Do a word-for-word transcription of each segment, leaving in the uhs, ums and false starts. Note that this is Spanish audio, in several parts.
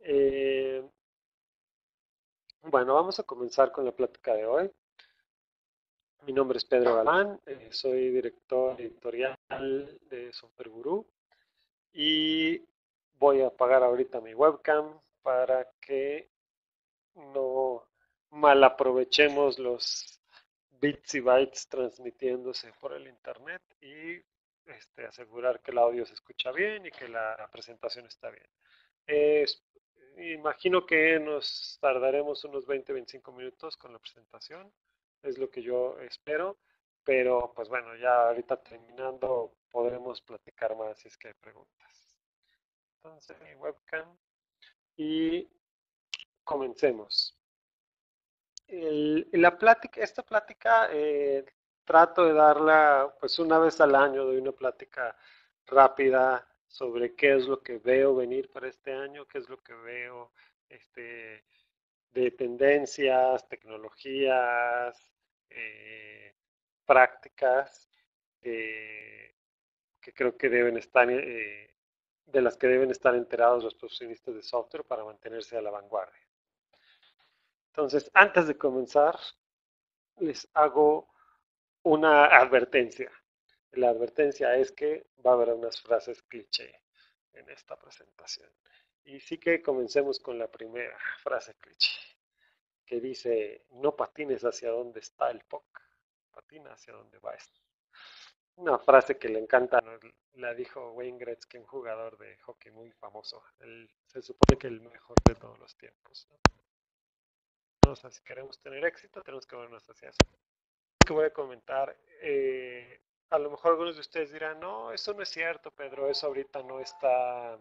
Eh, bueno, vamos a comenzar con la plática de hoy. Mi nombre es Pedro Galván, eh, soy director editorial de Software Guru y voy a apagar ahorita mi webcam para que no malaprovechemos los bits y bytes transmitiéndose por el internet y este, asegurar que el audio se escucha bien y que la presentación está bien. Es- Imagino que nos tardaremos unos veinte a veinticinco minutos con la presentación, es lo que yo espero, pero pues bueno, ya ahorita terminando podremos platicar más si es que hay preguntas. Entonces, mi webcam y comencemos. El- la plática, esta plática eh, trato de darla pues una vez al año, doy una plática rápida sobre qué es lo que veo venir para este año, qué es lo que veo este, de tendencias, tecnologías, eh, prácticas eh, que creo que deben estar, eh, de las que deben estar enterados los profesionistas de software para mantenerse a la vanguardia. Entonces, antes de comenzar, les hago una advertencia. La advertencia es que va a haber unas frases cliché en esta presentación. Y sí que comencemos con la primera frase cliché, que dice, no patines hacia donde está el puck, patina hacia donde va esto. Una frase que le encanta, ¿no? La dijo Wayne Gretzky, un jugador de hockey muy famoso. Él, se supone que el mejor de todos los tiempos, ¿no? Entonces, si queremos tener éxito, tenemos que vernos hacia eso. Que voy a comentar, eh, a lo mejor algunos de ustedes dirán, no, eso no es cierto, Pedro, eso ahorita no está.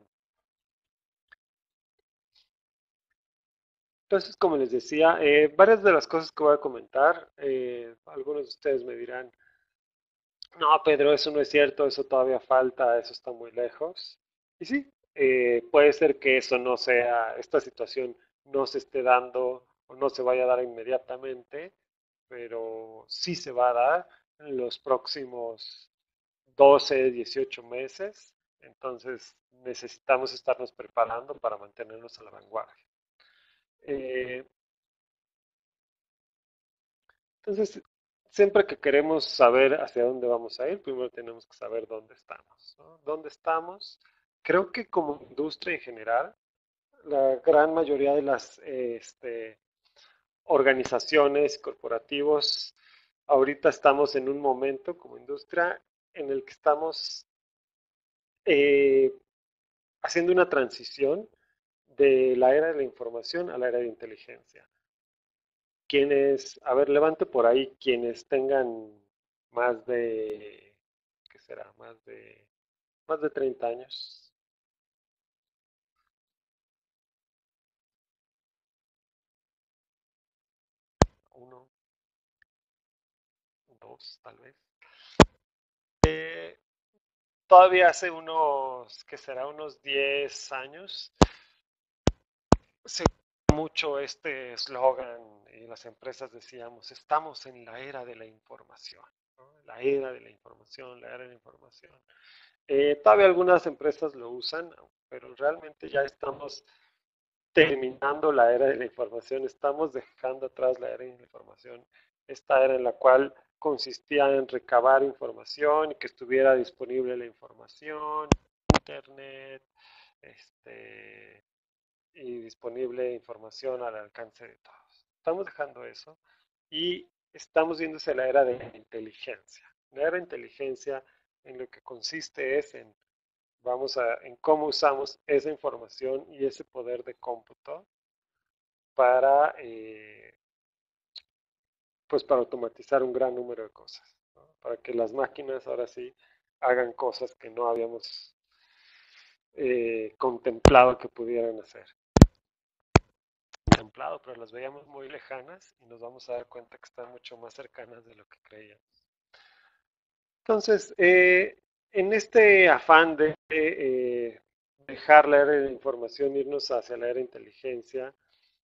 Entonces, como les decía, eh, varias de las cosas que voy a comentar, eh, algunos de ustedes me dirán, no, Pedro, eso no es cierto, eso todavía falta, eso está muy lejos. Y sí, eh, puede ser que eso no sea, esta situación no se esté dando o no se vaya a dar inmediatamente, pero sí se va a dar en los próximos doce, dieciocho meses. Entonces necesitamos estarnos preparando para mantenernos a la vanguardia. Eh, entonces, siempre que queremos saber hacia dónde vamos a ir, primero tenemos que saber dónde estamos, ¿no? ¿Dónde estamos? Creo que como industria en general, la gran mayoría de las eh, este, organizaciones corporativos, ahorita estamos en un momento como industria en el que estamos eh, haciendo una transición de la era de la información a la era de inteligencia. Quienes, a ver, levante por ahí quienes tengan más de, ¿qué será? Más de, más de treinta años. Uno, dos, tal vez. Eh, Todavía hace unos, ¿qué será? Unos diez años, se usaba mucho este eslogan y las empresas decíamos, estamos en la era de la información, ¿no? La era de la información, la era de la información. Eh, todavía algunas empresas lo usan, pero realmente ya estamos terminando la era de la información, estamos dejando atrás la era de la información, esta era en la cual consistía en recabar información y que estuviera disponible la información, internet, este, y disponible información al alcance de todos. Estamos dejando eso y estamos viendo hacia la era de la inteligencia. La era de inteligencia en lo que consiste es en, vamos a, en cómo usamos esa información y ese poder de cómputo para, eh, pues para automatizar un gran número de cosas, ¿no? Para que las máquinas ahora sí hagan cosas que no habíamos eh, contemplado que pudieran hacer. Contemplado, pero las veíamos muy lejanas y nos vamos a dar cuenta que están mucho más cercanas de lo que creíamos. Entonces, eh, en este afán de eh, dejar la era de la información, irnos hacia la era de inteligencia,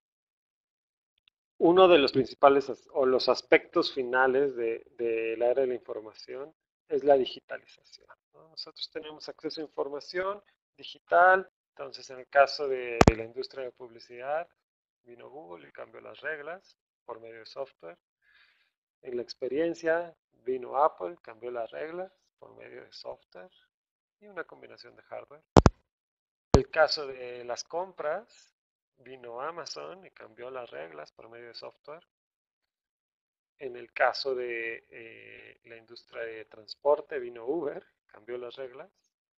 uno de los principales o los aspectos finales de, de la era de la información es la digitalización, ¿no? Nosotros tenemos acceso a información digital, Entonces, en el caso de la industria de publicidad, vino Google y cambió las reglas por medio de software. En la experiencia, vino Apple, cambió las reglas por medio de software y una combinación de hardware. En el caso de las compras, vino Amazon y cambió las reglas por medio de software. En el caso de eh, la industria de transporte, vino Uber, cambió las reglas.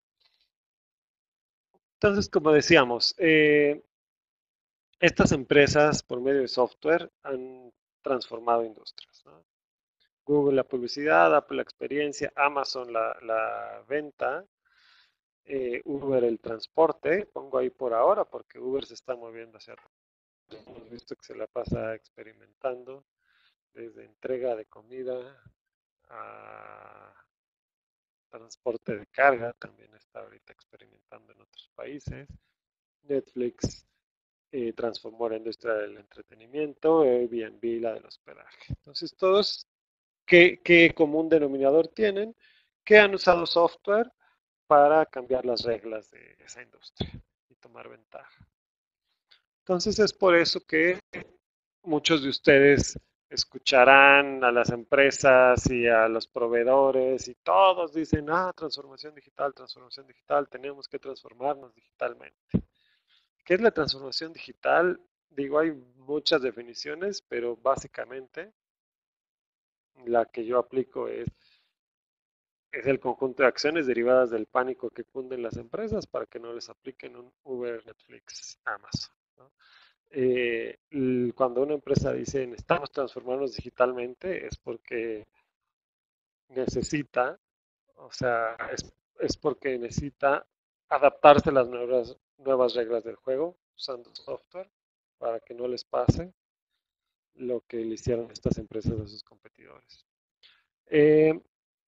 Entonces, como decíamos, eh, estas empresas por medio de software han transformado industrias, ¿no? Google la publicidad, Apple la experiencia, Amazon la, la venta, eh, Uber el transporte, pongo ahí por ahora porque Uber se está moviendo hacia arriba. Hemos visto que se la pasa experimentando desde entrega de comida a transporte de carga, también está ahorita experimentando en otros países. Netflix eh, transformó la industria del entretenimiento, Airbnb la del hospedaje. Entonces, todos, ¿qué, qué común denominador tienen? Que han usado software para cambiar las reglas de esa industria y tomar ventaja. Entonces, es por eso que muchos de ustedes escucharán a las empresas y a los proveedores y todos dicen, ah, transformación digital, transformación digital, tenemos que transformarnos digitalmente. ¿Qué es la transformación digital? Digo, hay muchas definiciones, pero básicamente la que yo aplico es, es el conjunto de acciones derivadas del pánico que cunden las empresas para que no les apliquen un Uber, Netflix, Amazon, ¿no? Eh, cuando una empresa dice necesitamos transformarnos digitalmente es porque necesita, o sea, es, es porque necesita adaptarse a las nuevas, nuevas reglas del juego usando software para que no les pase lo que le hicieron estas empresas a sus competidores. Eh,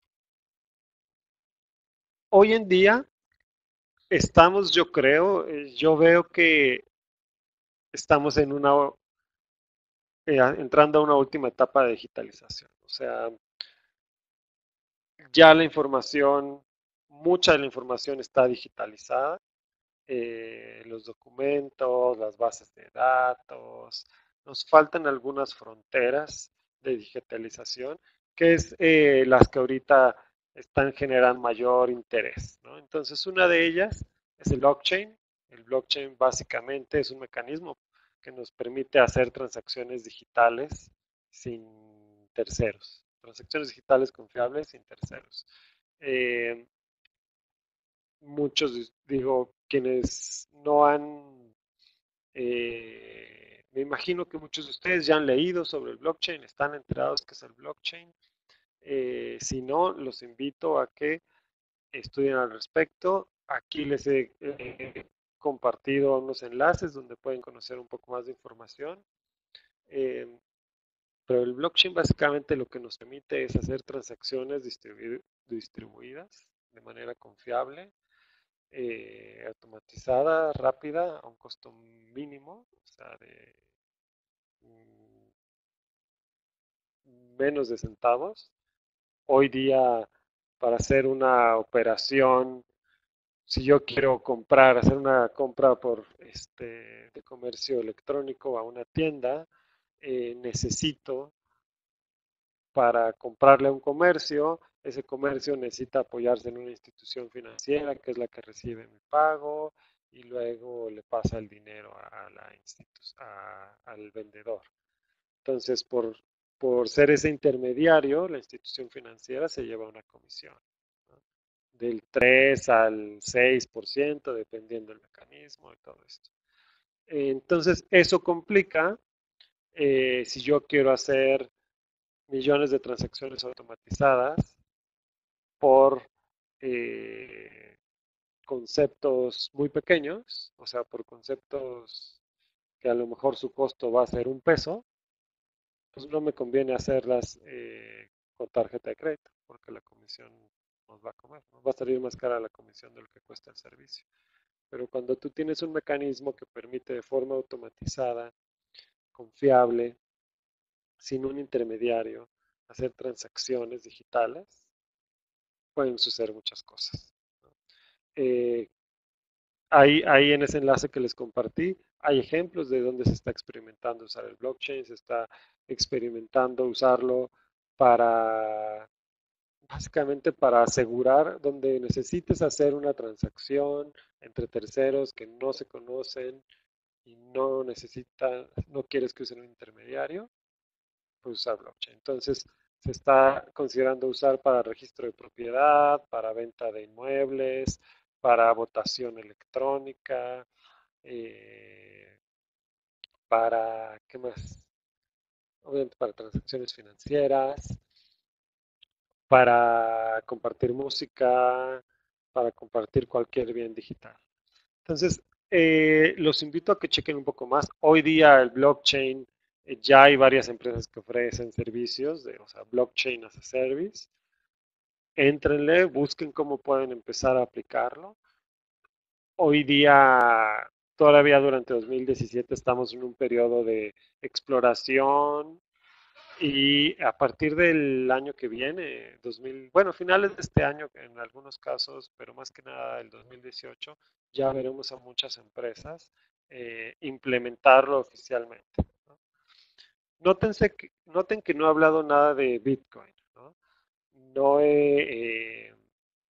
hoy en día estamos, yo creo, eh, yo veo que estamos en una, eh, entrando a una última etapa de digitalización. O sea, ya la información, mucha de la información está digitalizada, eh, los documentos, las bases de datos, nos faltan algunas fronteras de digitalización, que es eh, las que ahorita están generando mayor interés, ¿no? Entonces, una de ellas es el blockchain. El blockchain básicamente es un mecanismo que nos permite hacer transacciones digitales sin terceros, transacciones digitales confiables sin terceros. Eh, muchos, digo, quienes no han, eh, me imagino que muchos de ustedes ya han leído sobre el blockchain, están enterados que es el blockchain. Eh, si no, los invito a que estudien al respecto. Aquí les he eh, compartido unos enlaces donde pueden conocer un poco más de información. Eh, pero el blockchain básicamente lo que nos permite es hacer transacciones distribu distribuidas de manera confiable, eh, automatizada, rápida, a un costo mínimo, o sea, de mm, menos de centavos. Hoy día, para hacer una operación, si yo quiero comprar, hacer una compra por este de comercio electrónico a una tienda, eh, necesito para comprarle a un comercio, ese comercio necesita apoyarse en una institución financiera que es la que recibe mi pago y luego le pasa el dinero a la a, al vendedor. Entonces, por, por ser ese intermediario, la institución financiera se lleva una comisión, ¿no? Del tres al seis por ciento, dependiendo del mecanismo y todo esto. Entonces, eso complica eh, si yo quiero hacer millones de transacciones automatizadas por eh, conceptos muy pequeños, o sea, por conceptos que a lo mejor su costo va a ser un peso, pues no me conviene hacerlas eh, con tarjeta de crédito, porque la comisión nos va a comer, nos va a salir más cara la comisión de lo que cuesta el servicio. Pero cuando tú tienes un mecanismo que permite de forma automatizada, confiable, sin un intermediario, hacer transacciones digitales, pueden suceder muchas cosas, ¿no? Eh, Ahí, ahí en ese enlace que les compartí, hay ejemplos de dónde se está experimentando usar el blockchain, se está experimentando usarlo para, básicamente para asegurar donde necesites hacer una transacción entre terceros que no se conocen y no necesitan, no quieres que usen un intermediario, pues usar blockchain. Entonces, se está considerando usar para registro de propiedad, para venta de inmuebles, para votación electrónica, eh, para, ¿qué más? Obviamente para transacciones financieras, para compartir música, para compartir cualquier bien digital. Entonces, eh, los invito a que chequen un poco más. Hoy día el blockchain, eh, ya hay varias empresas que ofrecen servicios de, o sea, blockchain as a service. Éntrenle, busquen cómo pueden empezar a aplicarlo. Hoy día, todavía durante dos mil diecisiete, estamos en un periodo de exploración y a partir del año que viene, dos mil, bueno, finales de este año en algunos casos, pero más que nada el dos mil dieciocho, ya veremos a muchas empresas eh, implementarlo oficialmente, ¿no? Nótense que, noten que no he hablado nada de Bitcoin, ¿no? No he, eh,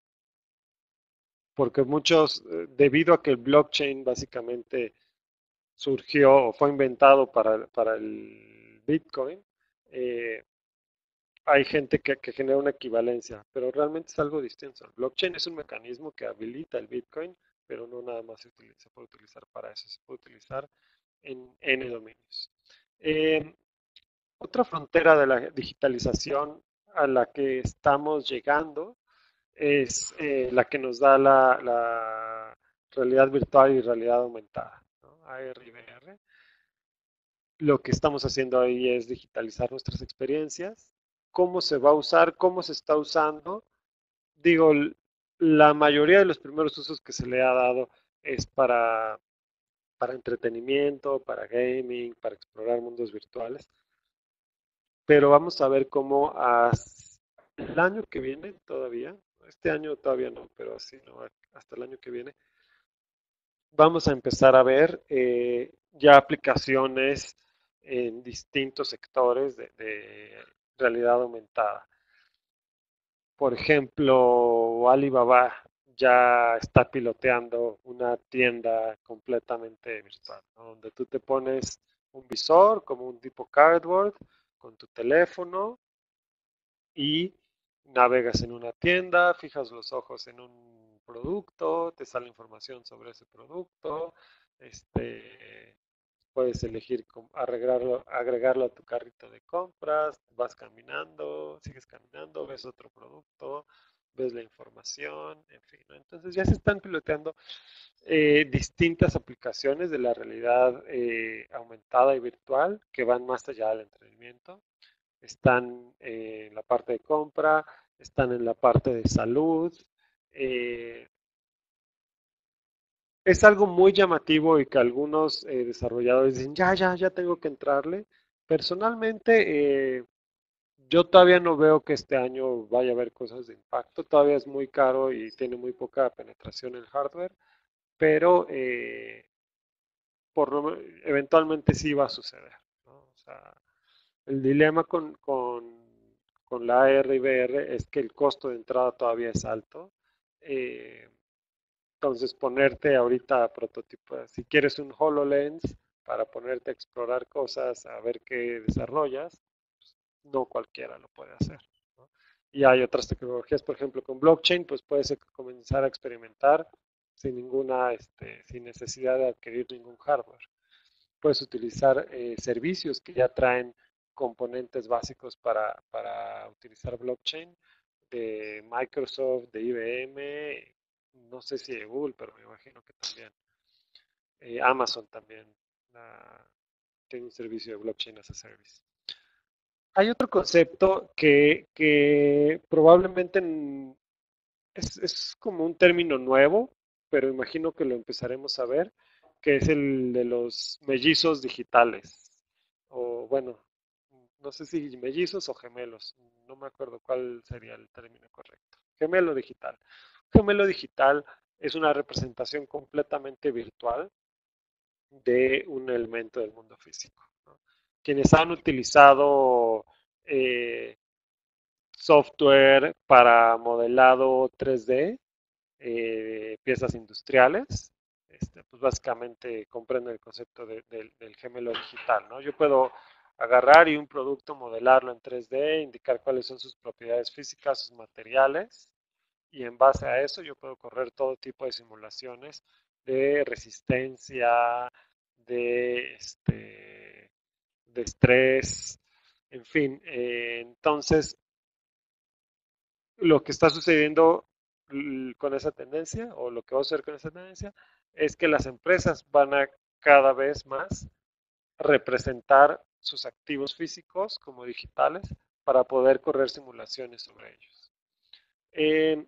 porque muchos, eh, debido a que el blockchain básicamente surgió o fue inventado para, para el Bitcoin, eh, hay gente que, que genera una equivalencia, pero realmente es algo distinto. El blockchain es un mecanismo que habilita el Bitcoin, pero no nada más se, utiliza, se puede utilizar para eso, se puede utilizar en N dominios. Eh, Otra frontera de la digitalización a la que estamos llegando es eh, la que nos da la, la, realidad virtual y realidad aumentada, ¿no? A R y V R. Lo que estamos haciendo ahí es digitalizar nuestras experiencias, cómo se va a usar, cómo se está usando. Digo, la mayoría de los primeros usos que se le ha dado es para, para entretenimiento, para gaming, para explorar mundos virtuales, pero vamos a ver cómo el año que viene todavía, este año todavía no, pero así no, hasta el año que viene, vamos a empezar a ver eh, ya aplicaciones en distintos sectores de, de realidad aumentada. Por ejemplo, Alibaba ya está piloteando una tienda completamente virtual, ¿no? Donde tú te pones un visor como un tipo cardboard con tu teléfono y navegas en una tienda, fijas los ojos en un producto, te sale información sobre ese producto, este, puedes elegir agregarlo, agregarlo a tu carrito de compras, vas caminando, sigues caminando, ves otro producto, ves la información, en fin, ¿no? Entonces ya se están piloteando eh, distintas aplicaciones de la realidad eh, aumentada y virtual que van más allá del entretenimiento. Están eh, en la parte de compra, están en la parte de salud. Eh, es algo muy llamativo y que algunos eh, desarrolladores dicen, ya, ya, ya tengo que entrarle. Personalmente, eh, yo todavía no veo que este año vaya a haber cosas de impacto. Todavía es muy caro y tiene muy poca penetración en hardware, pero eh, por lo, eventualmente sí va a suceder, ¿no? O sea, el dilema con, con, con la A R y V R es que el costo de entrada todavía es alto. Eh, entonces, ponerte ahorita a prototipo, si quieres un HoloLens para ponerte a explorar cosas, a ver qué desarrollas, pues, no cualquiera lo puede hacer, ¿no? Y hay otras tecnologías, por ejemplo, con blockchain, pues puedes comenzar a experimentar sin ninguna, este, sin necesidad de adquirir ningún hardware. Puedes utilizar eh, servicios que ya traen componentes básicos para, para utilizar blockchain de Microsoft, de I B M, no sé si de Google, pero me imagino que también. Eh, Amazon también uh, tiene un servicio de blockchain as a service. Hay otro concepto que, que probablemente es, es como un término nuevo, pero imagino que lo empezaremos a ver, que es el de los mellizos digitales. O bueno, no sé si mellizos o gemelos, no me acuerdo cuál sería el término correcto. Gemelo digital. Gemelo digital es una representación completamente virtual de un elemento del mundo físico, ¿no? Quienes han utilizado eh, software para modelado tres D, eh, piezas industriales, este, pues básicamente comprenden el concepto de, de, del gemelo digital, ¿no? Yo puedo agarrar y un producto, modelarlo en tres D, indicar cuáles son sus propiedades físicas, sus materiales, y en base a eso yo puedo correr todo tipo de simulaciones de resistencia, de, este, de estrés, en fin. Eh, entonces, lo que está sucediendo con esa tendencia, o lo que va a suceder con esa tendencia, es que las empresas van a cada vez más representar sus activos físicos como digitales para poder correr simulaciones sobre ellos. Eh,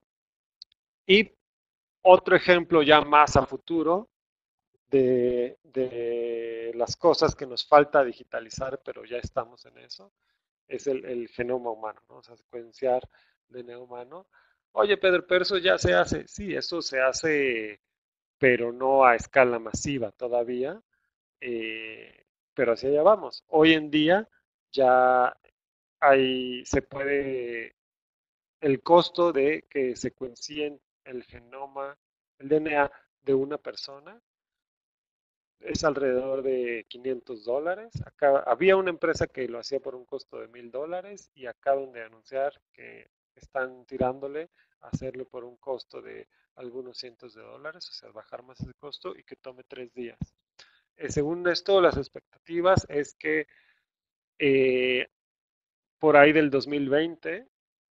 y otro ejemplo ya más a futuro de, de, las cosas que nos falta digitalizar, pero ya estamos en eso, es el, el genoma humano, ¿no? O sea, secuenciar D N A humano. Oye, Pedro, pero eso ya se hace. Sí, eso se hace, pero no a escala masiva todavía, eh, pero hacia allá vamos. Hoy en día ya hay, se puede, el costo de que secuencien el genoma, el D N A de una persona es alrededor de quinientos dólares. Acá, había una empresa que lo hacía por un costo de mil dólares y acaban de anunciar que están tirándole a hacerlo por un costo de algunos cientos de dólares, o sea, bajar más ese costo y que tome tres días. Eh, según esto, las expectativas es que eh, por ahí del dos mil veinte,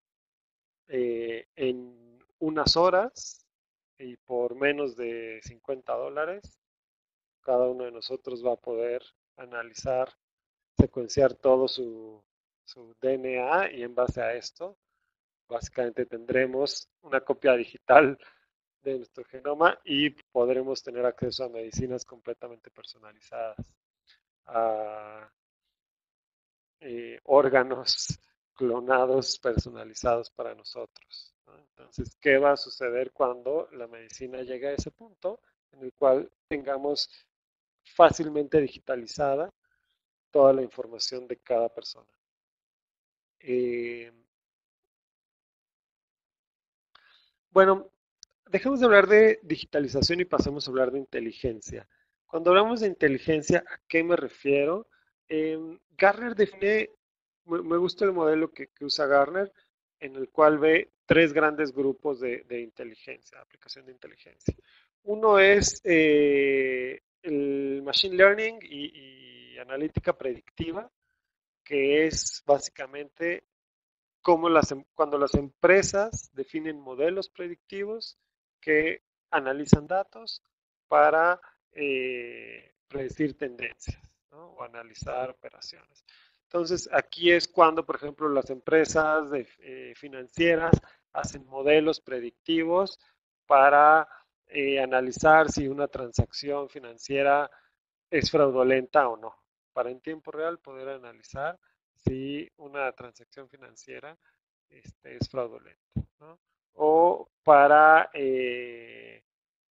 eh, en unas horas y por menos de cincuenta dólares, cada uno de nosotros va a poder analizar, secuenciar todo su, su D N A y en base a esto, básicamente tendremos una copia digital de nuestro genoma y podremos tener acceso a medicinas completamente personalizadas, a eh, órganos clonados personalizados para nosotros, ¿no? Entonces, ¿qué va a suceder cuando la medicina llegue a ese punto en el cual tengamos fácilmente digitalizada toda la información de cada persona? Eh, bueno, dejemos de hablar de digitalización y pasemos a hablar de inteligencia. Cuando hablamos de inteligencia, ¿a qué me refiero? Eh, Gartner define, me, me gusta el modelo que, que, usa Gartner, en el cual ve tres grandes grupos de, de inteligencia, aplicación de inteligencia. Uno es eh, el machine learning y, y analítica predictiva, que es básicamente cómo las, em, cuando las empresas definen modelos predictivos que analizan datos para eh, predecir tendencias, ¿no? O analizar operaciones. Entonces, aquí es cuando, por ejemplo, las empresas de, eh, financieras hacen modelos predictivos para eh, analizar si una transacción financiera es fraudulenta o no, para en tiempo real poder analizar si una transacción financiera este, es fraudulenta, ¿no? O para eh,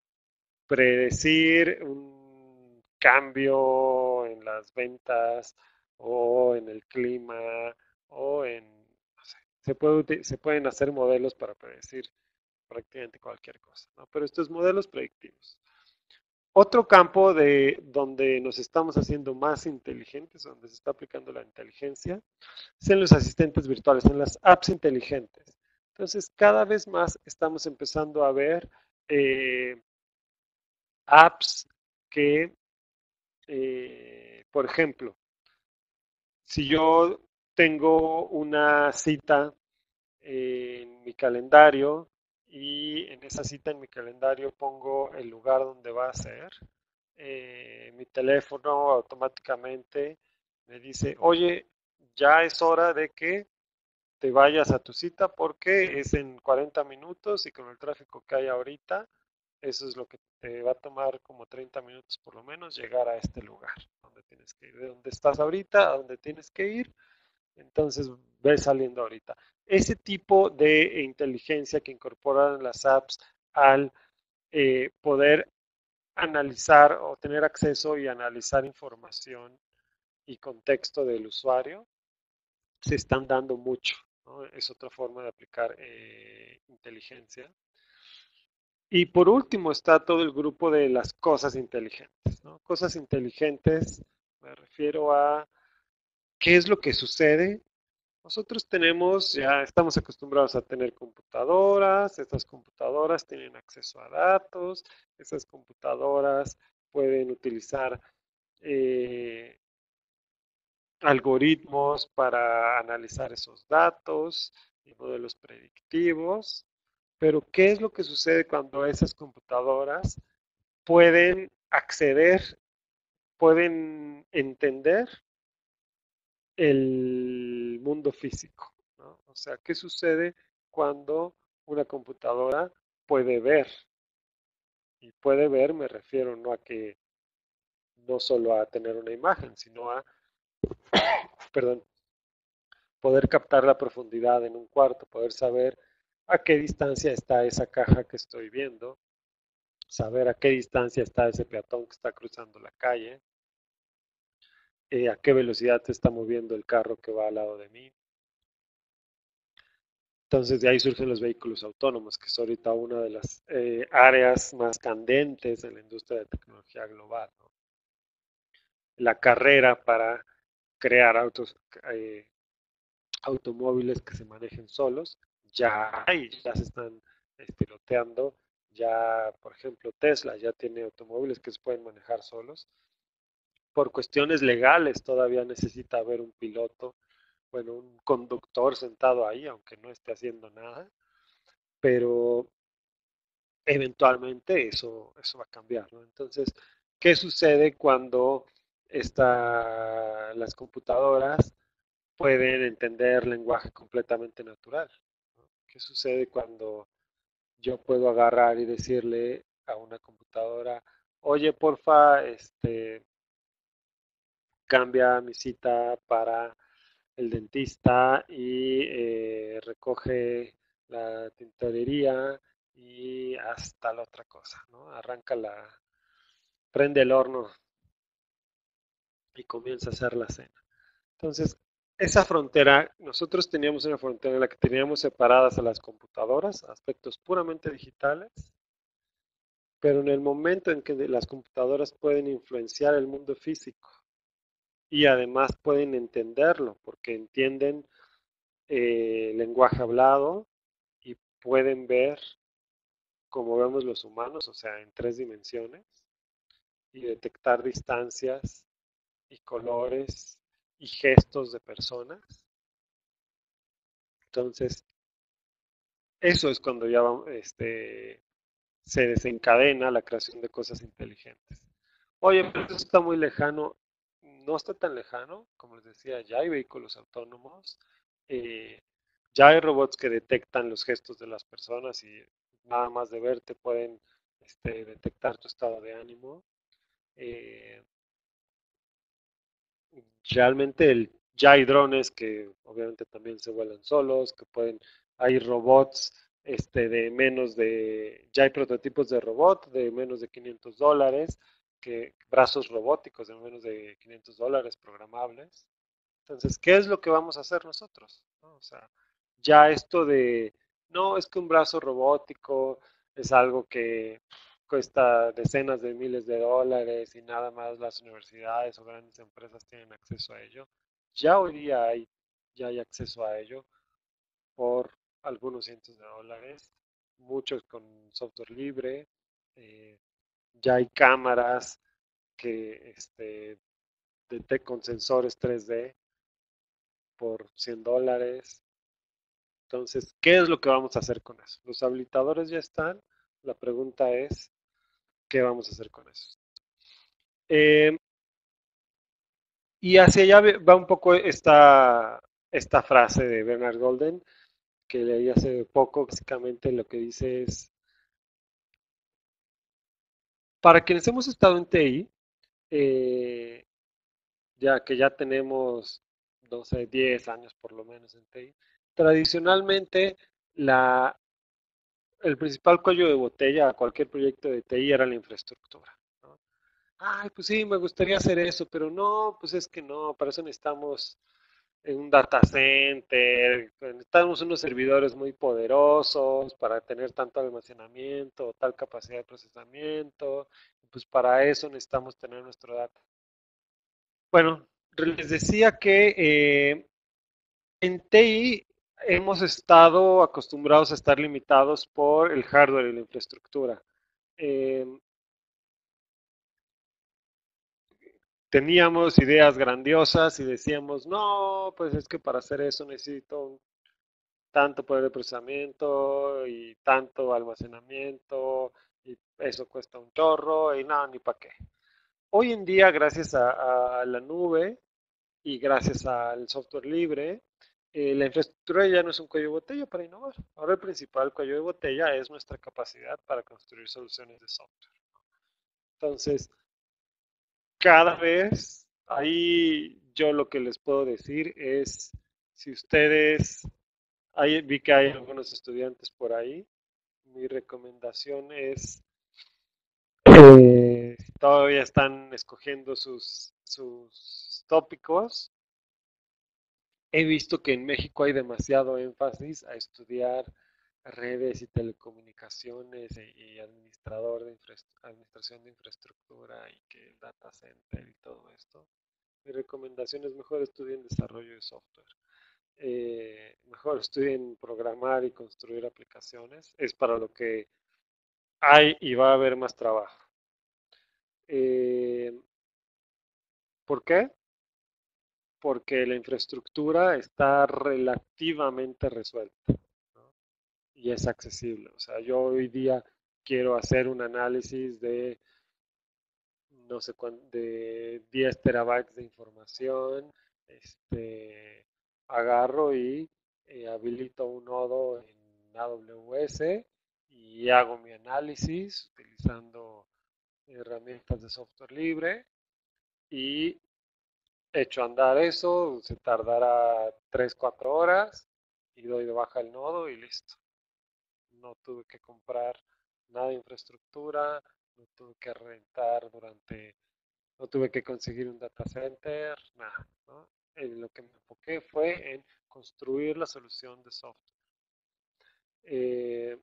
predecir un cambio en las ventas o en el clima o en, no sé, se, puede, se pueden hacer modelos para predecir prácticamente cualquier cosa, ¿no? Pero estos modelos predictivos. Otro campo de donde nos estamos haciendo más inteligentes, donde se está aplicando la inteligencia, es en los asistentes virtuales, en las apps inteligentes. Entonces, cada vez más estamos empezando a ver eh, apps que, eh, por ejemplo, si yo tengo una cita en mi calendario y en esa cita en mi calendario pongo el lugar donde va a ser, eh, mi teléfono automáticamente me dice, oye, ya es hora de que te vayas a tu cita porque es en cuarenta minutos y con el tráfico que hay ahorita, eso es lo que te va a tomar como treinta minutos por lo menos llegar a este lugar donde tienes que ir, de donde estás ahorita a donde tienes que ir, entonces ves saliendo ahorita. Ese tipo de inteligencia que incorporan las apps al eh, poder analizar o tener acceso y analizar información y contexto del usuario, se están dando mucho, ¿no? Es otra forma de aplicar eh, inteligencia. Y por último está todo el grupo de las cosas inteligentes, ¿no? Cosas inteligentes, me refiero a qué es lo que sucede. Nosotros tenemos, ya estamos acostumbrados a tener computadoras, estas computadoras tienen acceso a datos, esas computadoras pueden utilizar eh, algoritmos para analizar esos datos y modelos predictivos. Pero ¿qué es lo que sucede cuando esas computadoras pueden acceder, pueden entender el mundo físico, ¿no? O sea, ¿qué sucede cuando una computadora puede ver? Y puede ver, me refiero no a que no solo a tener una imagen, sino a, perdón, poder captar la profundidad en un cuarto, poder saber a qué distancia está esa caja que estoy viendo, saber a qué distancia está ese peatón que está cruzando la calle, eh, a qué velocidad se está moviendo el carro que va al lado de mí. Entonces de ahí surgen los vehículos autónomos, que es ahorita una de las eh, áreas más candentes en la industria de tecnología global, ¿no? La carrera para crear autos, eh, automóviles que se manejen solos, ya hay, ya se están piloteando, ya por ejemplo Tesla ya tiene automóviles que se pueden manejar solos. Por cuestiones legales todavía necesita haber un piloto, bueno, un conductor sentado ahí, aunque no esté haciendo nada, pero eventualmente eso, eso va a cambiar, ¿no? Entonces, ¿qué sucede cuando esta, las computadoras pueden entender lenguaje completamente natural? ¿No? ¿Qué sucede cuando yo puedo agarrar y decirle a una computadora, oye, porfa, este, cambia mi cita para el dentista y eh, recoge la tintorería y hasta la otra cosa, ¿no? Arranca la, prende el horno y comienza a hacer la cena. Entonces, esa frontera, nosotros teníamos una frontera en la que teníamos separadas a las computadoras, aspectos puramente digitales, pero en el momento en que las computadoras pueden influenciar el mundo físico y además pueden entenderlo, porque entienden eh, lenguaje hablado y pueden ver como vemos los humanos, o sea, en tres dimensiones, y detectar distancias y colores y gestos de personas. Entonces, eso es cuando ya este, se desencadena la creación de cosas inteligentes. Oye, pero eso está muy lejano. No está tan lejano, como les decía, ya hay vehículos autónomos, eh, ya hay robots que detectan los gestos de las personas y nada más de verte pueden este, detectar tu estado de ánimo. Eh, realmente el, ya hay drones que obviamente también se vuelan solos, que pueden, hay robots este, de menos de, ya hay prototipos de robot de menos de quinientos dólares, que brazos robóticos de menos de quinientos dólares programables. Entonces, ¿qué es lo que vamos a hacer nosotros? ¿No? O sea, ya esto de, no, es que un brazo robótico es algo que cuesta decenas de miles de dólares y nada más las universidades o grandes empresas tienen acceso a ello. Ya hoy día hay, ya hay acceso a ello por algunos cientos de dólares, muchos con software libre, eh, ya hay cámaras que este, detect- con sensores tres D por cien dólares. Entonces, ¿qué es lo que vamos a hacer con eso? Los habilitadores ya están. La pregunta es, ¿qué vamos a hacer con eso? Eh, y hacia allá va un poco esta, esta frase de Bernard Golden, que leí hace poco. Básicamente lo que dice es, para quienes hemos estado en T I, eh, ya que ya tenemos, no sé, diez años por lo menos en T I, tradicionalmente la el principal cuello de botella a cualquier proyecto de T I era la infraestructura, ¿no? Ay, pues sí, me gustaría hacer eso, pero no, pues es que no, para eso necesitamos en un data center, necesitamos unos servidores muy poderosos para tener tanto almacenamiento, tal capacidad de procesamiento, pues para eso necesitamos tener nuestro data. Bueno, les decía que eh, en T I hemos estado acostumbrados a estar limitados por el hardware y la infraestructura. Eh, Teníamos ideas grandiosas y decíamos, no, pues es que para hacer eso necesito tanto poder de procesamiento y tanto almacenamiento y eso cuesta un chorro y nada, ni para qué. Hoy en día, gracias a, a, la nube y gracias al software libre, eh, la infraestructura ya no es un cuello de botella para innovar. Ahora el principal cuello de botella es nuestra capacidad para construir soluciones de software. Entonces, cada vez, ahí yo lo que les puedo decir es, si ustedes, ahí vi que hay algunos estudiantes por ahí, mi recomendación es, eh, si todavía están escogiendo sus, sus tópicos, he visto que en México hay demasiado énfasis a estudiar redes y telecomunicaciones y, y administrador de administración de infraestructura y que el data center y todo esto. Mi recomendación es mejor estudien desarrollo de software. Eh, mejor estudien programar y construir aplicaciones. Es para lo que hay y va a haber más trabajo. Eh, ¿Por qué? Porque la infraestructura está relativamente resuelta, ¿no? Y es accesible. O sea, yo hoy día quiero hacer un análisis de no sé cuánto, de diez terabytes de información, este, agarro y eh, habilito un nodo en A W S y hago mi análisis utilizando herramientas de software libre y echo a andar eso, se tardará tres cuatro horas y doy de baja el nodo y listo. No tuve que comprar nada de infraestructura, no tuve que rentar durante, no tuve que conseguir un data center, nada, ¿no? En lo que me enfoqué fue en construir la solución de software. Eh,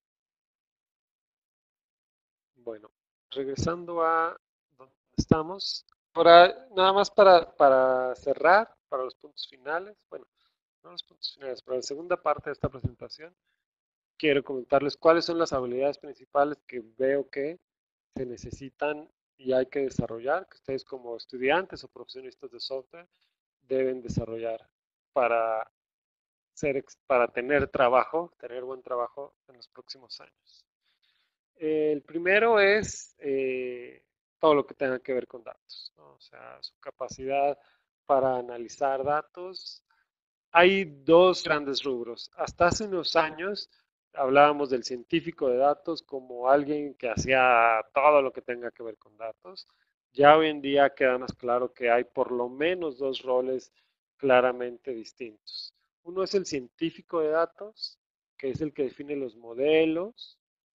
bueno, regresando a donde estamos, ahora nada más para, para cerrar, para los puntos finales, bueno, no los puntos finales, para la segunda parte de esta presentación, quiero comentarles cuáles son las habilidades principales que veo que se necesitan y hay que desarrollar, que ustedes como estudiantes o profesionistas de software deben desarrollar para, ser, para tener trabajo, tener buen trabajo en los próximos años. El primero es eh, todo lo que tenga que ver con datos, ¿no? O sea, su capacidad para analizar datos. Hay dos grandes rubros. Hasta hace unos años hablábamos del científico de datos como alguien que hacía todo lo que tenga que ver con datos. Ya hoy en día queda más claro que hay por lo menos dos roles claramente distintos. Uno es el científico de datos, que es el que define los modelos,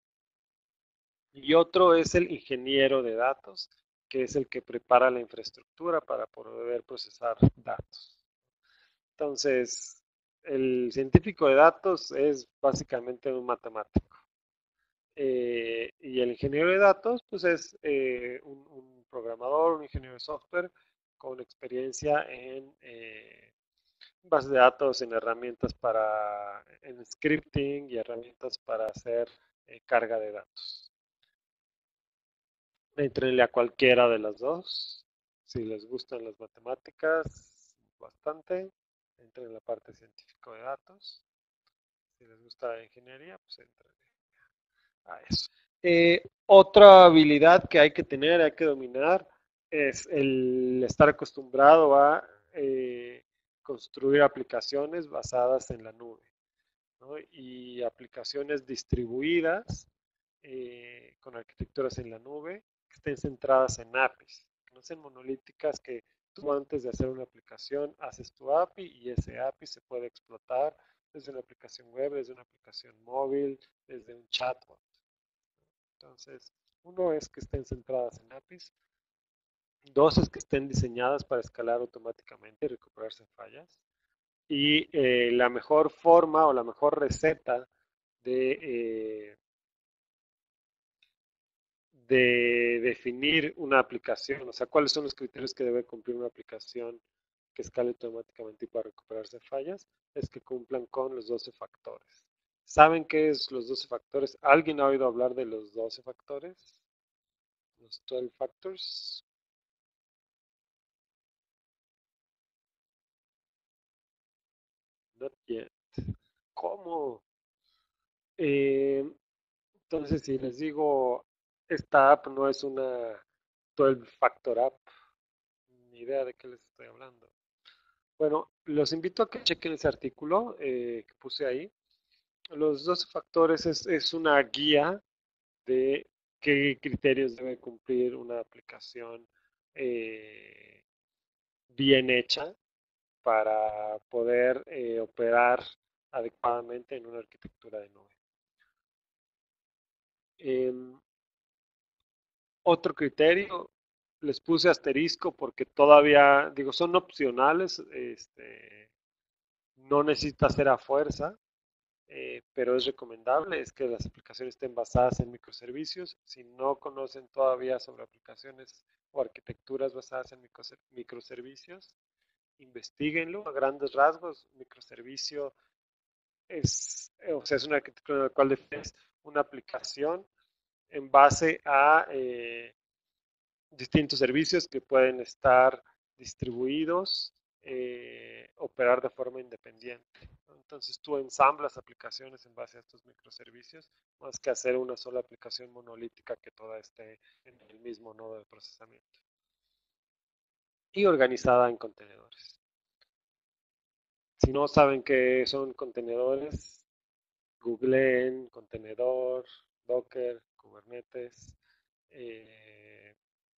y otro es el ingeniero de datos, que es el que prepara la infraestructura para poder procesar datos. Entonces, el científico de datos es básicamente un matemático. Eh, y el ingeniero de datos, pues es eh, un, un, programador, un ingeniero de software con experiencia en eh, bases de datos, en herramientas para, en scripting y herramientas para hacer eh, carga de datos. Entrenle a cualquiera de las dos. Si les gustan las matemáticas, bastante. Entren en la parte científico de datos. Si les gusta la ingeniería, pues entren a eso. Eh, otra habilidad que hay que tener, hay que dominar, es el estar acostumbrado a eh, construir aplicaciones basadas en la nube, ¿no? Y aplicaciones distribuidas eh, con arquitecturas en la nube que estén centradas en A P Is, que no sean monolíticas, que tú antes de hacer una aplicación haces tu A P I y ese A P I se puede explotar desde una aplicación web, desde una aplicación móvil, desde un chatbot. Entonces, uno es que estén centradas en A P Is. Dos es que estén diseñadas para escalar automáticamente y recuperarse fallas. Y eh, la mejor forma o la mejor receta de, eh, de definir una aplicación, o sea, cuáles son los criterios que debe cumplir una aplicación que escale automáticamente y para recuperarse fallas, es que cumplan con los doce factores. ¿Saben qué es los doce factores? ¿Alguien ha oído hablar de los doce factores? Los doce factors. Not yet. ¿Cómo? Eh, entonces, si les digo, esta app no es una doce factor app, ni idea de qué les estoy hablando. Bueno, los invito a que chequen ese artículo eh, que puse ahí. Los doce factores es, es una guía de qué criterios debe cumplir una aplicación eh, bien hecha para poder eh, operar adecuadamente en una arquitectura de nube. Em, Otro criterio, les puse asterisco porque todavía, digo, son opcionales, este, no necesita ser a fuerza, eh, pero es recomendable, es que las aplicaciones estén basadas en microservicios. Si no conocen todavía sobre aplicaciones o arquitecturas basadas en microservicios, investiguenlo a grandes rasgos. Microservicio es, o sea, es una arquitectura en la cual defines una aplicación en base a eh, distintos servicios que pueden estar distribuidos, eh, operar de forma independiente. Entonces tú ensamblas aplicaciones en base a estos microservicios, más que hacer una sola aplicación monolítica que toda esté en el mismo nodo de procesamiento. Y organizada en contenedores. Si no saben qué son contenedores, googleen contenedor, Docker, Kubernetes, eh,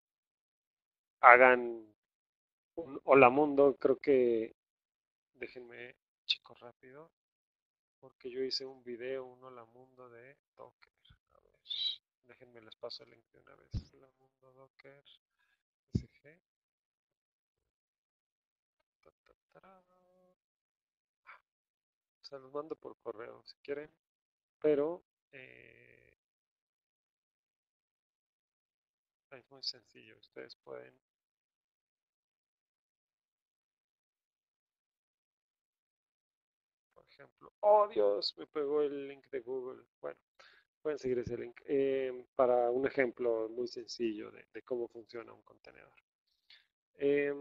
hagan un hola mundo, creo que déjenme checo rápido, porque yo hice un video, un hola mundo de Docker. A ver, déjenme les paso el link de una vez. Hola mundo Docker, S G. Ta, ta, ta, se los mando por correo si quieren, pero eh, es muy sencillo. Ustedes pueden, por ejemplo, oh Dios, me pegó el link de Google. Bueno, pueden seguir ese link eh, para un ejemplo muy sencillo de, de cómo funciona un contenedor. Eh,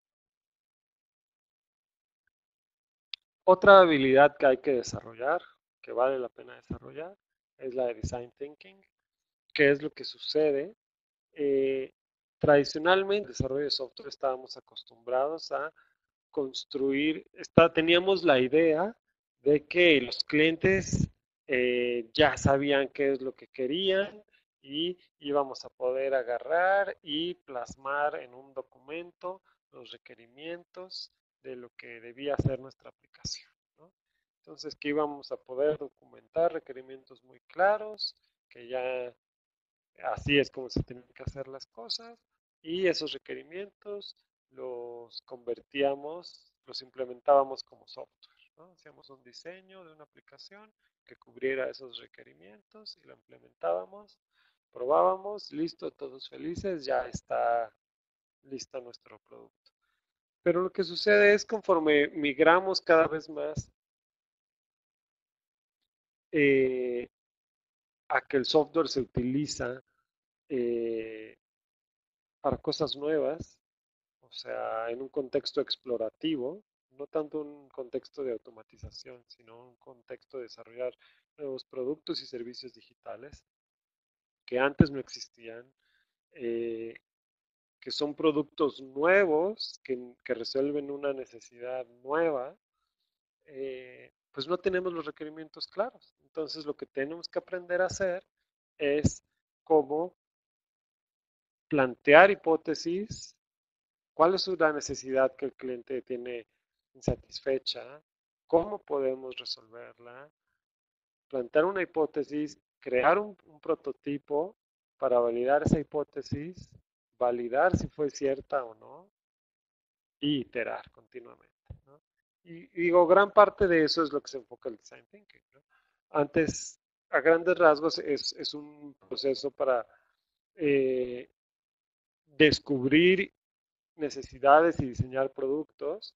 Otra habilidad que hay que desarrollar, que vale la pena desarrollar, es la de Design Thinking. ¿Qué es lo que sucede? Eh, tradicionalmente, en el desarrollo de software estábamos acostumbrados a construir, está, teníamos la idea de que los clientes eh, ya sabían qué es lo que querían y íbamos a poder agarrar y plasmar en un documento los requerimientos de lo que debía hacer nuestra aplicación, ¿no? Entonces, que íbamos a poder documentar requerimientos muy claros, que ya así es como se tienen que hacer las cosas y esos requerimientos los convertíamos, los implementábamos como software, ¿no? Hacíamos un diseño de una aplicación que cubriera esos requerimientos y lo implementábamos, probábamos, listo, todos felices, ya está listo nuestro producto. Pero lo que sucede es conforme migramos cada vez más eh, a que el software se utiliza eh, para cosas nuevas, o sea, en un contexto explorativo, no tanto un contexto de automatización, sino un contexto de desarrollar nuevos productos y servicios digitales que antes no existían, eh, que son productos nuevos, que, que, resuelven una necesidad nueva, eh, pues no tenemos los requerimientos claros. Entonces lo que tenemos que aprender a hacer es cómo plantear hipótesis. ¿Cuál es la necesidad que el cliente tiene insatisfecha? cómo podemos resolverla, plantear una hipótesis, crear un, un prototipo para validar esa hipótesis, validar si fue cierta o no, y iterar continuamente, ¿no? Y, y digo, gran parte de eso es lo que se enfoca el design thinking, ¿no? Antes, a grandes rasgos, es, es un proceso para eh, descubrir necesidades y diseñar productos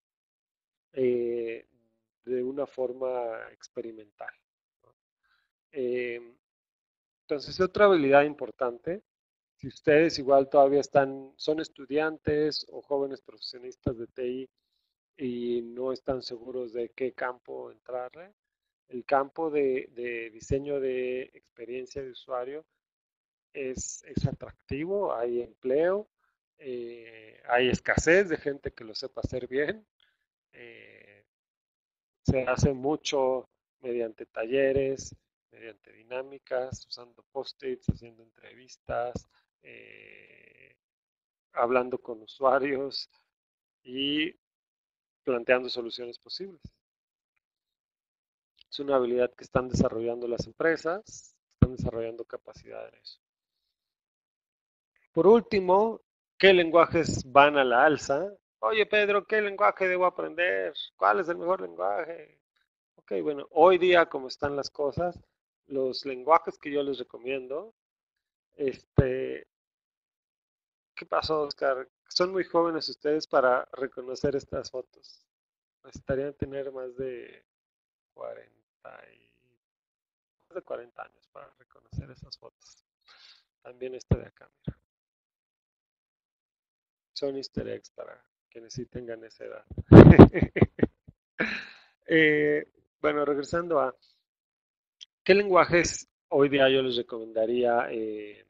eh, de una forma experimental, ¿no? Eh, entonces, otra habilidad importante, si ustedes igual todavía están, son estudiantes o jóvenes profesionistas de T I y no están seguros de qué campo entrarle, el campo de, de diseño de experiencia de usuario es, es atractivo, hay empleo, eh, hay escasez de gente que lo sepa hacer bien, eh, se hace mucho mediante talleres, mediante dinámicas, usando post-its, haciendo entrevistas, eh, hablando con usuarios y planteando soluciones posibles. Es una habilidad que están desarrollando las empresas, están desarrollando capacidad en eso. Por último, ¿qué lenguajes van a la alza? Oye, Pedro, ¿qué lenguaje debo aprender? ¿Cuál es el mejor lenguaje? Ok, bueno, hoy día, como están las cosas, los lenguajes que yo les recomiendo, este, ¿qué pasó, Oscar? Son muy jóvenes ustedes para reconocer estas fotos. Necesitarían tener más de cuarenta y, más de cuarenta años para reconocer esas fotos. También esta de acá, mira. Son easter eggs para quienes sí tengan esa edad. eh, bueno, regresando a, ¿qué lenguajes hoy día yo les recomendaría eh,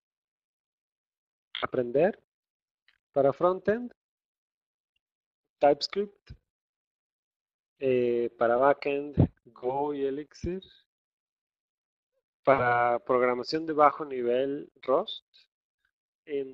aprender? Para frontend, TypeScript, eh, para backend, Go y Elixir, para programación de bajo nivel, Rust. En,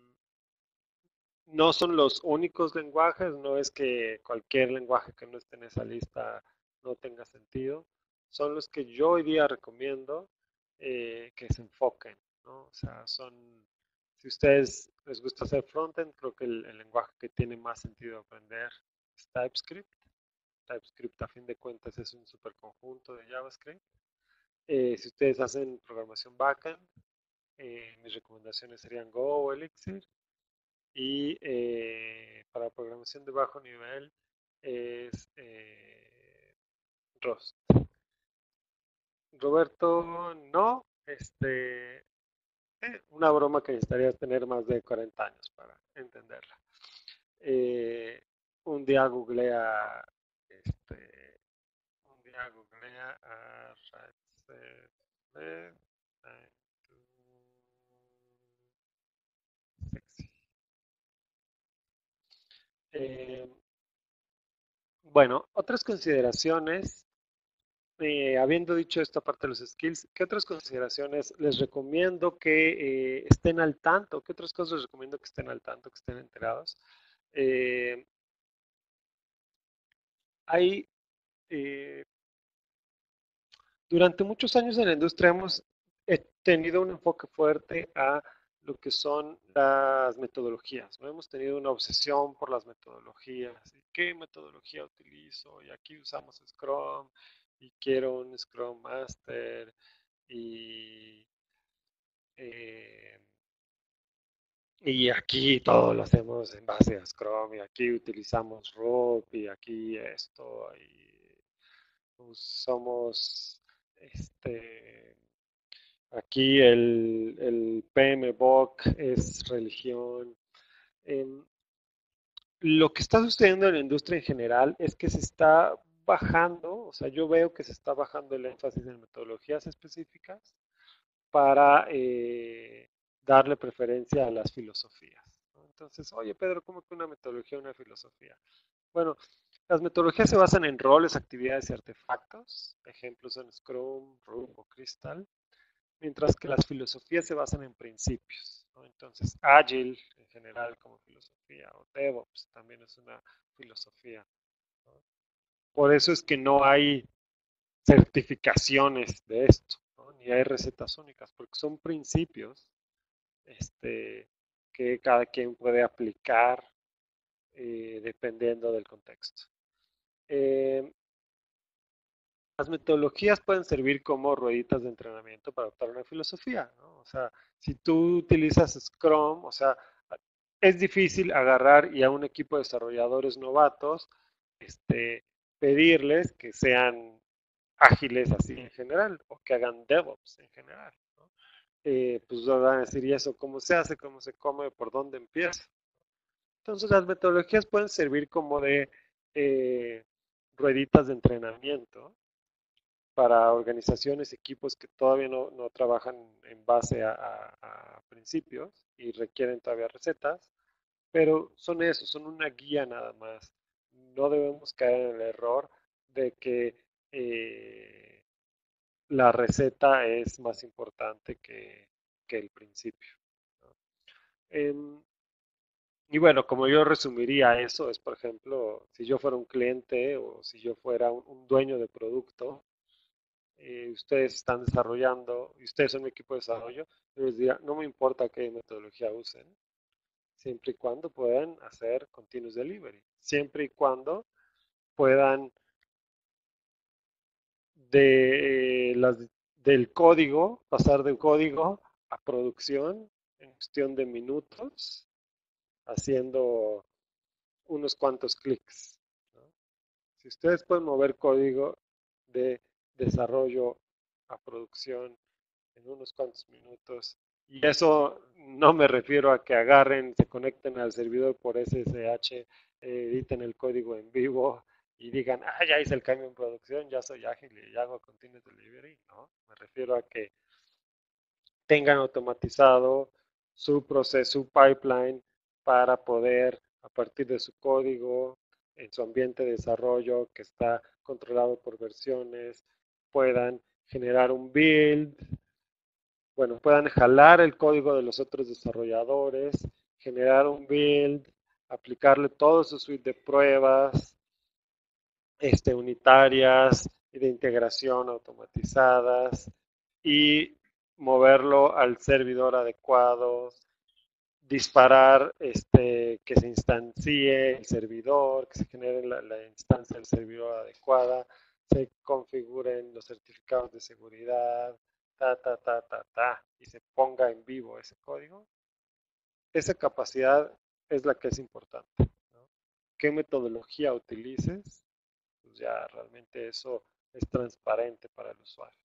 no son los únicos lenguajes, no es que cualquier lenguaje que no esté en esa lista no tenga sentido. Son los que yo hoy día recomiendo eh, que se enfoquen, ¿no? O sea, son, si a ustedes les gusta hacer frontend, creo que el, el lenguaje que tiene más sentido aprender es TypeScript. TypeScript a fin de cuentas es un superconjunto de JavaScript. Eh, si ustedes hacen programación backend, eh, mis recomendaciones serían Go o Elixir. Y eh, para programación de bajo nivel es eh, Rust. Roberto, no, este, eh, una broma que necesitarías tener más de cuarenta años para entenderla. Eh, un día googlea, este, un día googlea a Ratchet, sexy. Eh, bueno, otras consideraciones. Eh, habiendo dicho esta parte de los skills, ¿qué otras consideraciones les recomiendo que eh, estén al tanto? ¿Qué otras cosas les recomiendo que estén al tanto, que estén enterados? Eh, hay, eh, durante muchos años en la industria hemos eh, tenido un enfoque fuerte a lo que son las metodologías, ¿no? Hemos tenido una obsesión por las metodologías. ¿Qué metodología utilizo? Y aquí usamos Scrum, y quiero un Scrum Master, y, eh, y aquí todo lo hacemos en base a Scrum, y aquí utilizamos Rope, y aquí esto, y somos, este, aquí el, el P M B O C es religión. Eh, lo que está sucediendo en la industria en general es que se está bajando, o sea, yo veo que se está bajando el énfasis en metodologías específicas para eh, darle preferencia a las filosofías, ¿no? Entonces, oye Pedro, ¿cómo que una metodología, una filosofía? Bueno, las metodologías se basan en roles, actividades y artefactos, ejemplos son Scrum, Room o Crystal, mientras que las filosofías se basan en principios, ¿no? Entonces, Agile en general como filosofía, o DevOps también es una filosofía, ¿no? Por eso es que no hay certificaciones de esto, ¿no? Ni hay recetas únicas, porque son principios este, que cada quien puede aplicar eh, dependiendo del contexto. Eh, las metodologías pueden servir como rueditas de entrenamiento para adoptar una filosofía, ¿no? O sea, si tú utilizas Scrum, o sea, es difícil agarrar y a un equipo de desarrolladores novatos, este, pedirles que sean ágiles así en general o que hagan DevOps en general, ¿no? Eh, pues van a decir, ¿y eso cómo se hace? ¿Cómo se come? ¿Por dónde empieza? Entonces las metodologías pueden servir como de eh, rueditas de entrenamiento para organizaciones, equipos que todavía no, no trabajan en base a, a, a, principios y requieren todavía recetas, pero son eso, son una guía nada más. No debemos caer en el error de que eh, la receta es más importante que, que el principio, ¿no? Eh, y bueno, como yo resumiría eso, es por ejemplo, si yo fuera un cliente o si yo fuera un, un dueño de producto, eh, ustedes están desarrollando, y ustedes son un equipo de desarrollo, yo les diría, no me importa qué metodología usen, siempre y cuando puedan hacer continuous delivery, siempre y cuando puedan de, eh, las, del código, pasar de código a producción en cuestión de minutos, haciendo unos cuantos clics, ¿no? Si ustedes pueden mover código de desarrollo a producción en unos cuantos minutos, y eso no me refiero a que agarren, se conecten al servidor por S S H, eh, editen el código en vivo y digan, ah, ya hice el cambio en producción, ya soy ágil y ya hago continuous delivery, ¿no? Me refiero a que tengan automatizado su proceso, su pipeline para poder, a partir de su código, en su ambiente de desarrollo que está controlado por versiones, puedan generar un build, bueno, puedan jalar el código de los otros desarrolladores, generar un build, aplicarle todo su suite de pruebas este, unitarias y de integración automatizadas y moverlo al servidor adecuado, disparar este, que se instancie el servidor, que se genere la, la instancia del servidor adecuada, se configuren los certificados de seguridad, ta, ta, ta, ta, ta, y se ponga en vivo ese código. Esa capacidad es la que es importante, ¿no? ¿Qué metodología utilices? Pues ya realmente eso es transparente para el usuario.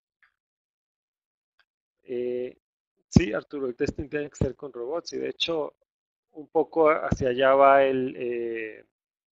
Eh, sí, Arturo, el testing tiene que ser con robots y de hecho un poco hacia allá va el, eh,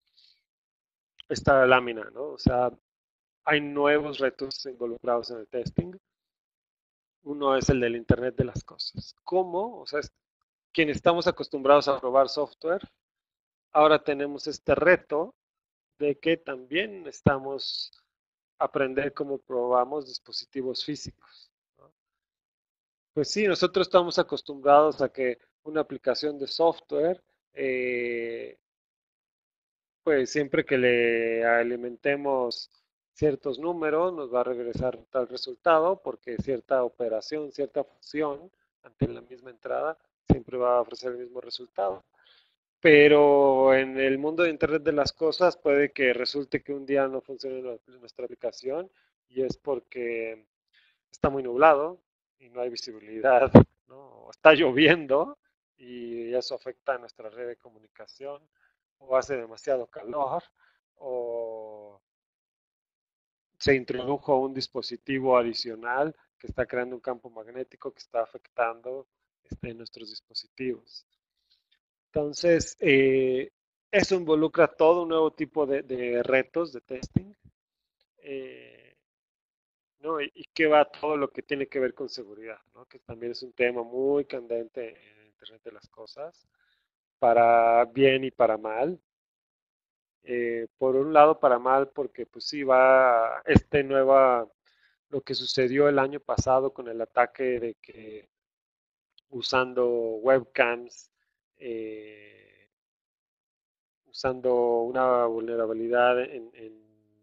esta lámina, ¿no? O sea, hay nuevos retos involucrados en el testing. Uno es el del Internet de las Cosas. ¿Cómo? O sea, es, quienes estamos acostumbrados a probar software, ahora tenemos este reto de que también estamos aprender cómo probamos dispositivos físicos, ¿no? Pues sí, nosotros estamos acostumbrados a que una aplicación de software, eh, pues siempre que le alimentemos ciertos números, nos va a regresar tal resultado, porque cierta operación, cierta función ante la misma entrada, siempre va a ofrecer el mismo resultado. Pero en el mundo de Internet de las cosas puede que resulte que un día no funcione nuestra aplicación y es porque está muy nublado y no hay visibilidad, ¿no? Está lloviendo y eso afecta a nuestra red de comunicación, o hace demasiado calor, o se introdujo un dispositivo adicional que está creando un campo magnético que está afectando este, nuestros dispositivos. Entonces, eh, eso involucra todo un nuevo tipo de, de retos de testing. Eh, ¿no? Y, y que va todo lo que tiene que ver con seguridad, ¿no? Que también es un tema muy candente en Internet de las Cosas, para bien y para mal. Eh, por un lado, para mal, porque pues sí va este nueva, lo que sucedió el año pasado con el ataque de que usando webcams, eh, usando una vulnerabilidad en, en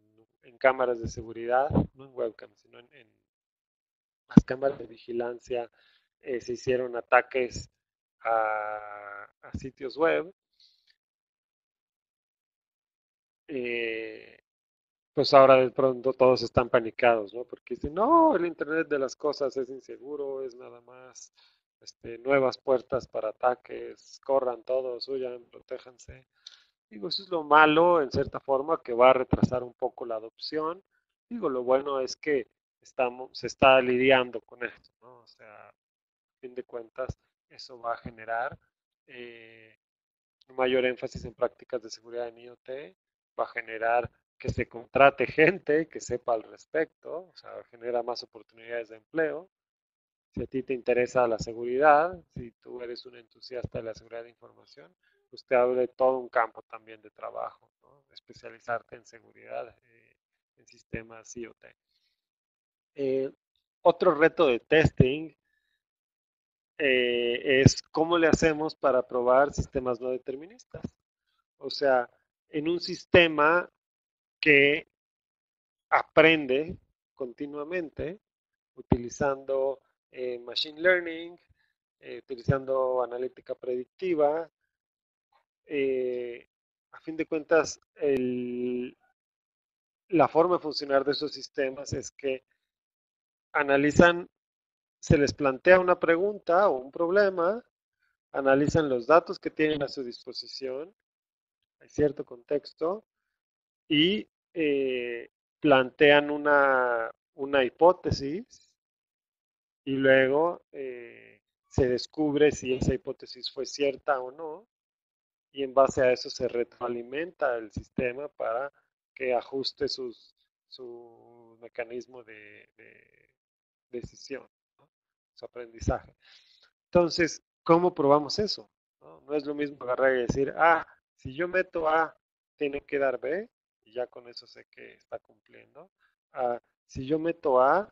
cámaras de seguridad, no en webcams, sino en, en las cámaras de vigilancia, eh, se hicieron ataques a, a sitios web. Eh, pues ahora de pronto todos están panicados, ¿no? Porque dicen, no, el Internet de las cosas es inseguro, es nada más este, nuevas puertas para ataques, corran todos, huyan, protéjanse. Digo, eso es lo malo, en cierta forma, que va a retrasar un poco la adopción. Digo, lo bueno es que estamos, se está lidiando con esto, ¿no? O sea, a fin de cuentas, eso va a generar eh, un mayor énfasis en prácticas de seguridad en IoT, va a generar que se contrate gente que sepa al respecto, o sea, genera más oportunidades de empleo. Si a ti te interesa la seguridad, si tú eres un entusiasta de la seguridad de información, pues te abre todo un campo también de trabajo, ¿no? Especializarte en seguridad, eh, en sistemas IoT. Eh, Otro reto de testing eh, es cómo le hacemos para probar sistemas no deterministas. O sea, en un sistema que aprende continuamente utilizando eh, machine learning, eh, utilizando analítica predictiva. Eh, a fin de cuentas, el, la forma de funcionar de esos sistemas es que analizan, se les plantea una pregunta o un problema, analizan los datos que tienen a su disposición, hay cierto contexto, y eh, plantean una, una hipótesis y luego eh, se descubre si esa hipótesis fue cierta o no y en base a eso se retroalimenta el sistema para que ajuste sus, su mecanismo de, de decisión, ¿no? Su aprendizaje. Entonces, ¿cómo probamos eso? ¿No? No es lo mismo agarrar y decir, ah, si yo meto A, tiene que dar B, y ya con eso sé que está cumpliendo. Ah, si yo meto A,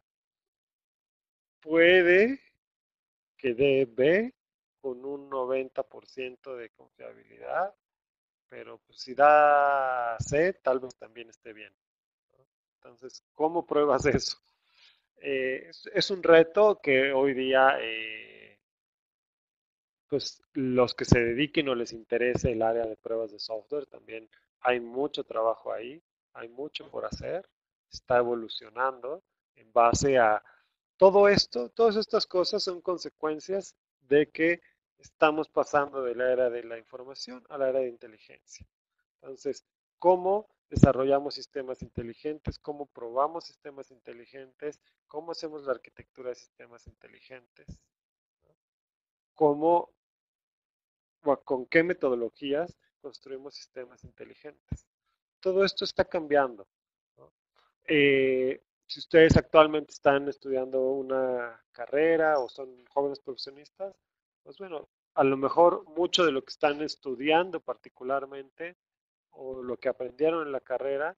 puede que dé B con un noventa por ciento de confiabilidad, pero pues, si da C, tal vez también esté bien, ¿no? Entonces, ¿cómo pruebas eso? Eh, es, es, un reto que hoy día eh, pues los que se dediquen o les interese el área de pruebas de software, también hay mucho trabajo ahí, hay mucho por hacer, está evolucionando en base a todo esto, todas estas cosas son consecuencias de que estamos pasando de la era de la información a la era de inteligencia. Entonces, ¿cómo desarrollamos sistemas inteligentes? ¿Cómo probamos sistemas inteligentes? ¿Cómo hacemos la arquitectura de sistemas inteligentes? ¿Cómo o con qué metodologías construimos sistemas inteligentes? Todo esto está cambiando, ¿no? Eh, si ustedes actualmente están estudiando una carrera o son jóvenes profesionistas, pues bueno, a lo mejor mucho de lo que están estudiando particularmente o lo que aprendieron en la carrera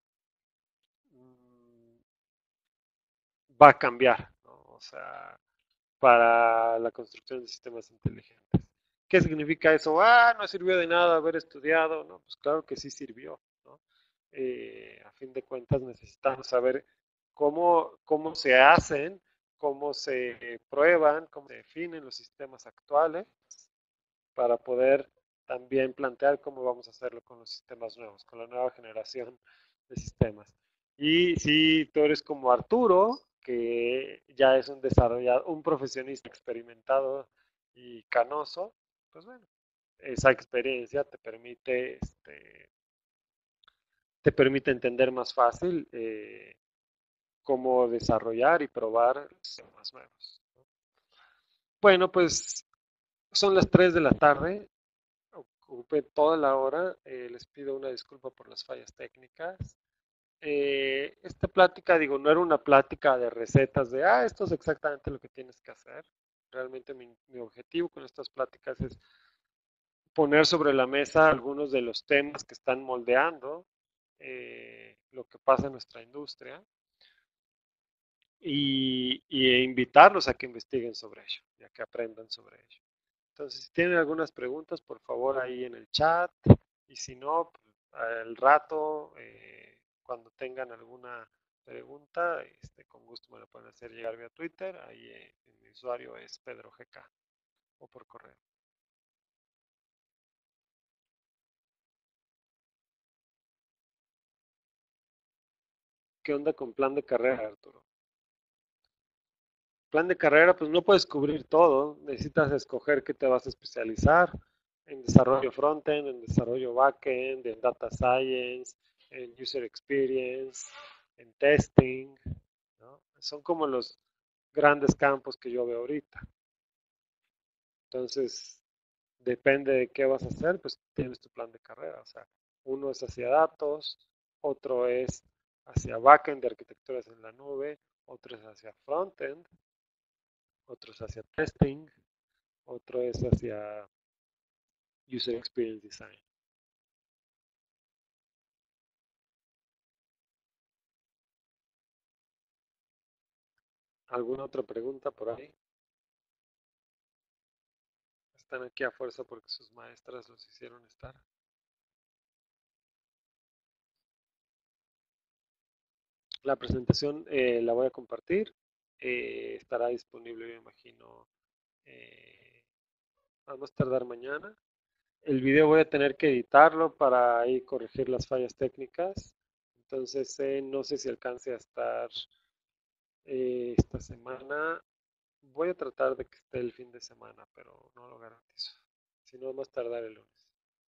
mmm, va a cambiar, ¿no? O sea, para la construcción de sistemas inteligentes. ¿Qué significa eso? Ah, no sirvió de nada haber estudiado, ¿no? Pues claro que sí sirvió, ¿no? Eh, a fin de cuentas necesitamos saber cómo, cómo se hacen, cómo se prueban, cómo se definen los sistemas actuales para poder también plantear cómo vamos a hacerlo con los sistemas nuevos, con la nueva generación de sistemas. Y si tú eres como Arturo, que ya es un desarrollador, un profesionista experimentado y canoso, pues bueno, esa experiencia te permite, este, te permite entender más fácil eh, cómo desarrollar y probar sistemas nuevos, ¿no? Bueno, pues son las tres de la tarde. Ocupé toda la hora, eh, les pido una disculpa por las fallas técnicas. Eh, esta plática, digo, no era una plática de recetas de, ah, esto es exactamente lo que tienes que hacer. Realmente mi, mi objetivo con estas pláticas es poner sobre la mesa algunos de los temas que están moldeando eh, lo que pasa en nuestra industria y, y invitarlos a que investiguen sobre ello y a que aprendan sobre ello. Entonces, si tienen algunas preguntas, por favor, ahí en el chat. Y si no, pues, al rato, eh, cuando tengan alguna pregunta, este, con gusto me lo pueden hacer llegar vía Twitter. Ahí eh, mi usuario es Pedro G K o por correo. ¿Qué onda con plan de carrera, Arturo? Plan de carrera, pues no puedes cubrir todo. Necesitas escoger qué te vas a especializar en desarrollo frontend, en desarrollo backend, en data science, en user experience, en testing, ¿no? Son como los grandes campos que yo veo ahorita. Entonces, depende de qué vas a hacer, pues tienes tu plan de carrera. O sea, uno es hacia datos, otro es hacia backend de arquitecturas en la nube, otro es hacia frontend, otro es hacia testing, otro es hacia user experience design. ¿Alguna otra pregunta por ahí? Están aquí a fuerza porque sus maestras los hicieron estar. La presentación eh, la voy a compartir. Eh, estará disponible, me imagino, eh, a más tardar mañana. El video voy a tener que editarlo para ahí corregir las fallas técnicas. Entonces, eh, no sé si alcance a estar eh, esta semana. Voy a tratar de que esté el fin de semana, pero no lo garantizo. Si no, más tardar el lunes.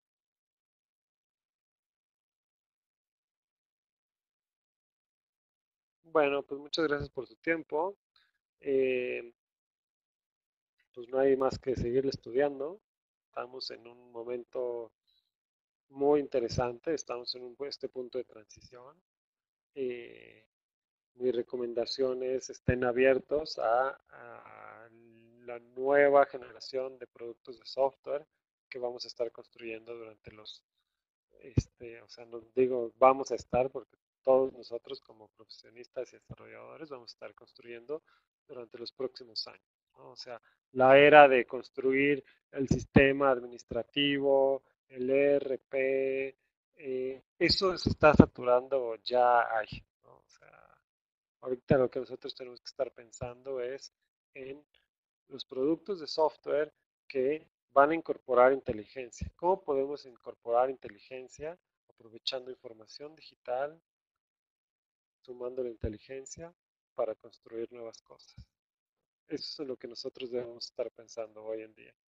Bueno, pues muchas gracias por su tiempo. Eh, pues no hay más que seguir estudiando. Estamos en un momento muy interesante, estamos en un, este punto de transición. Eh, mi recomendación es estén abiertos a, a la nueva generación de productos de software que vamos a estar construyendo durante los este, o sea, no digo vamos a estar porque todos nosotros como profesionistas y desarrolladores vamos a estar construyendo durante los próximos años, ¿no? O sea, la era de construir el sistema administrativo, el E R P, eh, eso se está saturando ya hay, ¿no? O sea, ahorita lo que nosotros tenemos que estar pensando es en los productos de software que van a incorporar inteligencia. ¿Cómo podemos incorporar inteligencia aprovechando información digital, sumando la inteligencia para construir nuevas cosas? Eso es lo que nosotros debemos estar pensando hoy en día.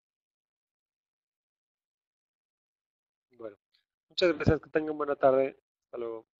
Bueno, muchas gracias, que tengan buena tarde. Hasta luego.